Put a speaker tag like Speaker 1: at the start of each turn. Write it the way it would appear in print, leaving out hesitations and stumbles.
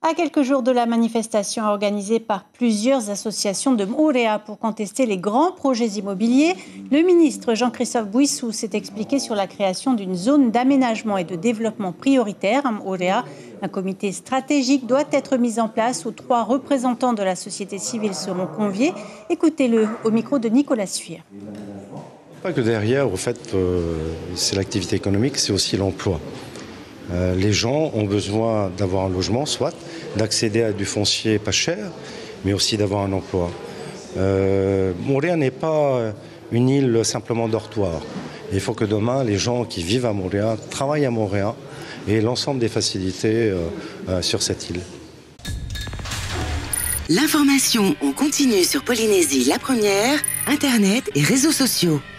Speaker 1: À quelques jours de la manifestation organisée par plusieurs associations de Moorea pour contester les grands projets immobiliers, le ministre Jean-Christophe Bouissou s'est expliqué sur la création d'une zone d'aménagement et de développement prioritaire à Moorea. Un comité stratégique doit être mis en place où 3 représentants de la société civile seront conviés. Écoutez-le au micro de Nicolas Suire.
Speaker 2: Pas que derrière, au fait, c'est l'activité économique, c'est aussi l'emploi. Les gens ont besoin d'avoir un logement, soit d'accéder à du foncier pas cher, mais aussi d'avoir un emploi. Moorea n'est pas une île simplement dortoir. Il faut que demain, les gens qui vivent à Moorea travaillent à Moorea et aient l'ensemble des facilités sur cette île.
Speaker 3: L'information en continu sur Polynésie la première, Internet et réseaux sociaux.